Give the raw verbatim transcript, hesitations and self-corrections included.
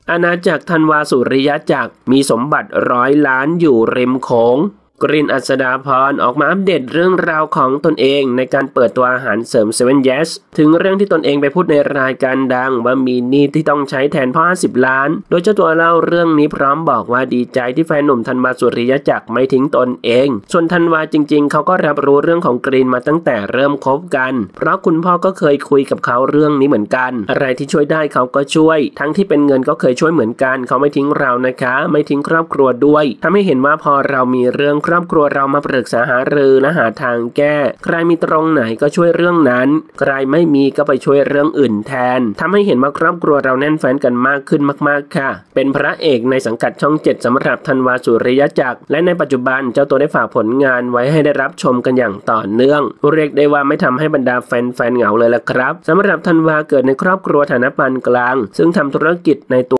อาณาจักรธันวาสุริยจักรมีสมบัติร้อยล้านอยู่ริมโขงกรีน อัศดาพรออกมาอัปเดตเรื่องราวของตนเองในการเปิดตัวอาหารเสริม เซเว่น Yes ถึงเรื่องที่ตนเองไปพูดในรายการดังว่ามีหนี้ที่ต้องใช้แทนพ่อห้าสิบล้านโดยเจ้าตัวเล่าเรื่องนี้พร้อมบอกว่าดีใจที่แฟนหนุ่มธันวาสุริยจักรไม่ทิ้งตนเองส่วนธันวาจริงๆเขาก็รับรู้เรื่องของกรีนมาตั้งแต่เริ่มคบกันเพราะคุณพ่อก็เคยคุยกับเขาเรื่องนี้เหมือนกันอะไรที่ช่วยได้เขาก็ช่วยทั้งที่เป็นเงินก็เคยช่วยเหมือนกันเขาไม่ทิ้งเรานะคะไม่ทิ้งครอบครัวด้วยทำให้เห็นว่าพอเรามีเรื่องครอบครัวเรามาปรึกษาหารือและหาทางแก้ใครมีตรงไหนก็ช่วยเรื่องนั้นใครไม่มีก็ไปช่วยเรื่องอื่นแทนทำให้เห็นว่าครอบครัวเราแน่นแฟ้นกันมากขึ้นมากๆค่ะเป็นพระเอกในสังกัดช่องเจ็ดสำหรับธันวาสุริยจักรและในปัจจุบันเจ้าตัวได้ฝากผลงานไว้ให้ได้รับชมกันอย่างต่อเนื่องเรียกได้ว่าไม่ทำให้บรรดาแฟนๆเหงาเลยล่ะครับสำหรับธันวาเกิดในครอบครัวฐานะปานกลางซึ่งทำธุรกิจในตัว